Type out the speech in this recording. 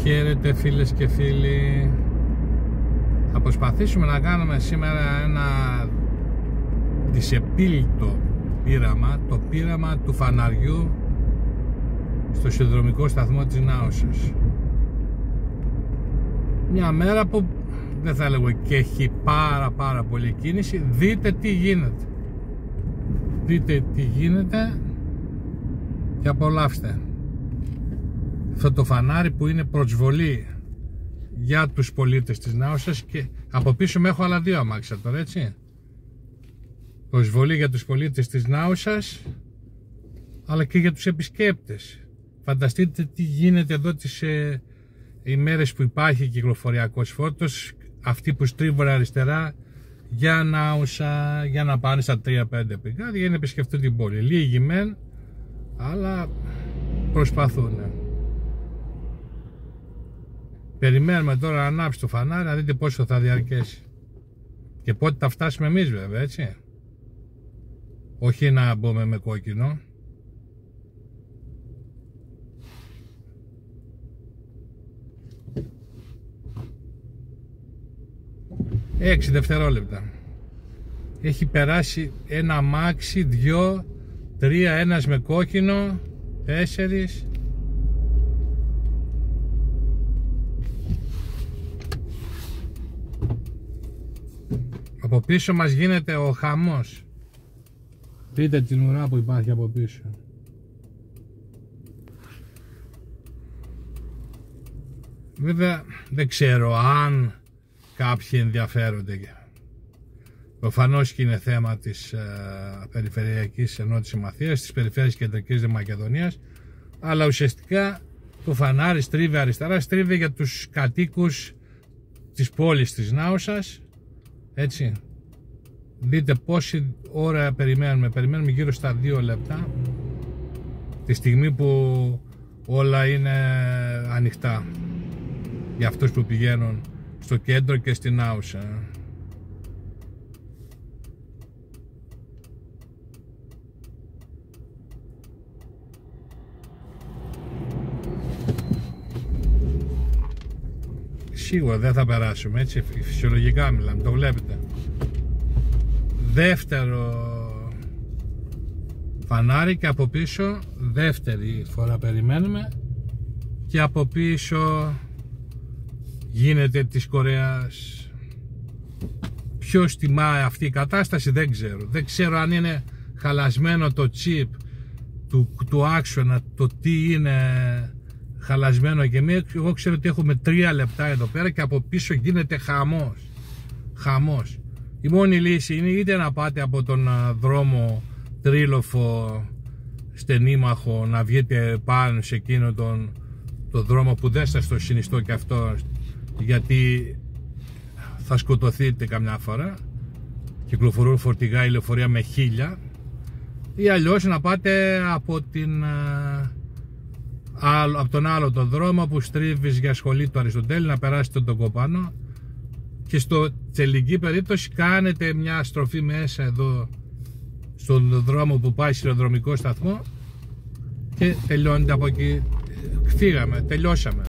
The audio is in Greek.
Χαίρετε φίλες και φίλοι. Θα προσπαθήσουμε να κάνουμε σήμερα ένα δυσεπίλητο πείραμα, το πείραμα του φαναριού στο σιδηροδρομικό σταθμό της Νάωσας. Μια μέρα που δεν θα έλεγα και έχει πάρα πολύ κίνηση. Δείτε τι γίνεται. Δείτε τι γίνεται και απολαύστε. Αυτό το φανάρι που είναι προσβολή για τους πολίτες της Νάωσας, και από πίσω με έχω άλλα δύο αμάξια τώρα, έτσι. Προσβολή για τους πολίτες της Νάωσας, αλλά και για τους επισκέπτες. Φανταστείτε τι γίνεται εδώ τις ημέρες που υπάρχει κυκλοφοριακός φόρτος, αυτοί που στρίβουν αριστερά για Νάουσα, για να πάνε στα 3-5 πηγάδια, για να επισκεφτούν την πόλη. Λίγοι μεν, αλλά προσπαθούν. Περιμένουμε τώρα να ανάψει το φανάρι, να δείτε πόσο θα διαρκέσει και πότε θα φτάσουμε εμείς, βέβαια, έτσι. Όχι να μπούμε με κόκκινο. Έξι δευτερόλεπτα. Έχει περάσει ένα αμάξι, 2, 3, ένας με κόκκινο, 4. Από πίσω μας γίνεται ο χαμός. Δείτε την ουρά που υπάρχει από πίσω. Βέβαια δεν ξέρω αν κάποιοι ενδιαφέρονται. Προφανώς και είναι θέμα της Περιφερειακής Ενότητας Συμμαθίας, της Περιφέρειας Κεντρικής Μακεδονίας, αλλά ουσιαστικά το φανάρι στρίβει αριστερά, στρίβει για τους κατοίκους της πόλης της Νάωσας, έτσι. Δείτε πόση ώρα περιμένουμε γύρω στα 2 λεπτά, τη στιγμή που όλα είναι ανοιχτά για αυτούς που πηγαίνουν στο κέντρο και στην Νάουσα. Σίγουρα δεν θα περάσουμε, έτσι, φυσιολογικά μιλάμε, το βλέπετε. Δεύτερο φανάρι και από πίσω, δεύτερη φορά περιμένουμε, και από πίσω γίνεται της Κορέας. Ποιος τιμά αυτή η κατάσταση δεν ξέρω. Δεν ξέρω αν είναι χαλασμένο το chip του άξονα, το τι είναι χαλασμένο και μία. Εγώ ξέρω ότι έχουμε 3 λεπτά εδώ πέρα και από πίσω γίνεται χαμός. Η μόνη λύση είναι είτε να πάτε από τον δρόμο τρίλοφο στενήμαχο, να βγείτε πάνω σε εκείνο το δρόμο που δεν σας το συνιστώ και αυτό, γιατί θα σκοτωθείτε καμιά φορά. Κυκλοφορούν φορτηγά, η λεωφορεία με 1000, ή αλλιώς να πάτε από τον άλλο τον δρόμο που στρίβεις για σχολή του Αριστοτέλη, να περάσετε τον Κοπάνο, και στο τελική περίπτωση κάνετε μια στροφή μέσα εδώ στον δρόμο που πάει σιδηροδρομικό σταθμό και τελειώνετε από εκεί. Φύγαμε, τελειώσαμε.